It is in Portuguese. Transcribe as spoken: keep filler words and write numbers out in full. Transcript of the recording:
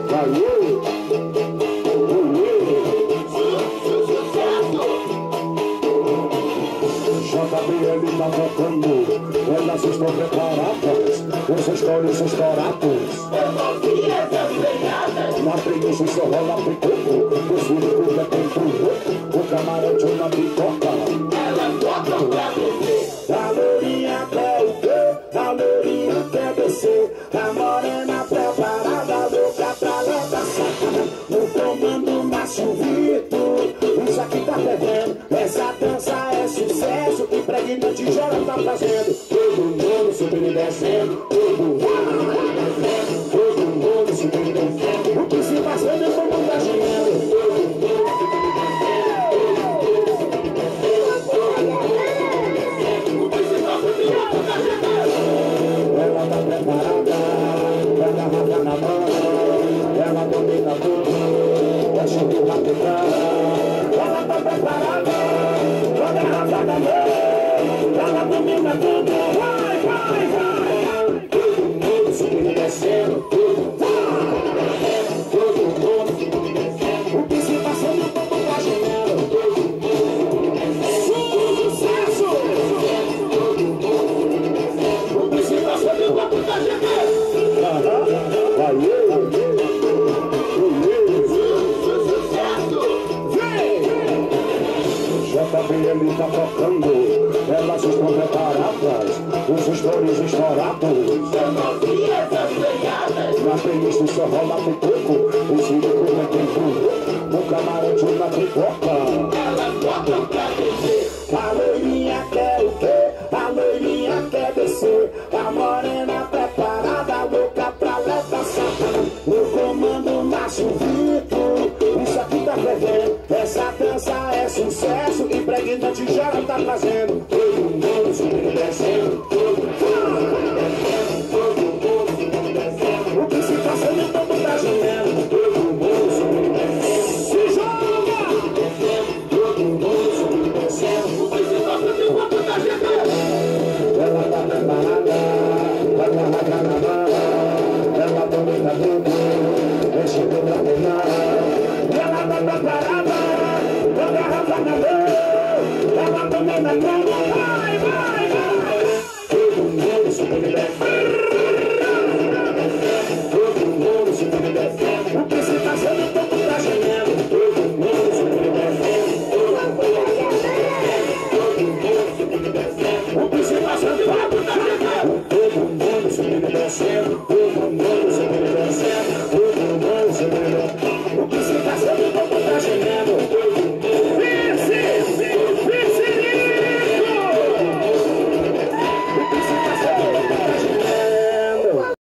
Ele tá tocando, elas estão preparadas, os histórios estourados. Na preguiça só rola picoco, os filhos já tem tudo, o camarote na pipoca. Elas botam pra descer. A lourinha quer o quê? A lourinha quer descer. A morena preparada, louca pra lá da sacana. No comando Márcio Vitor, isso aqui tá pegando. Essa dança é sucesso, impregna tijolo tá fazendo. Todo mundo subindo e descendo, todo mundo descendo, todo mundo subindo e descendo. O que se passando é como tá girando. Ela tá preparada, ela arrasa na mão, ela domina tudo, deixa o rapidão. Ela tá preparada, ela arrasa na mão, ela domina tudo, vai, vai, vai. Todo mundo subindo e descendo, todo mundo subindo e descendo. O que se passando, o povo tá gemendo. Sucesso! O que se passando, o povo tá gemendo. Aê! J B L tá tocando, elas estão preparadas, os stories estourados. Na playlist só rola pipoco, os filhos não tem tudo, no camarote na pipoca. Elas botam pra descer. A loirinha quer o quê? A loirinha quer descer. A morena preparada, louca pra levar sacana. No comando Márcio Vitor, isso aqui tá fervendo. Essa dança é sucesso, impregna tijolo tá fazendo. Todo mundo subindo e descendo, todo mundo descendo, todo mundo subindo e descendo. O que se passa no topo tá gemendo. Todo mundo subindo e descendo, se joga! Todo mundo subindo e descendo. O que se passa no topo tá gemendo. Ela tá preparada, ela arrasa na mão, ela domina tudo, deixa tudo pra terminar. Ela tá preparada, ela arrasa na mão, ela domina tudo.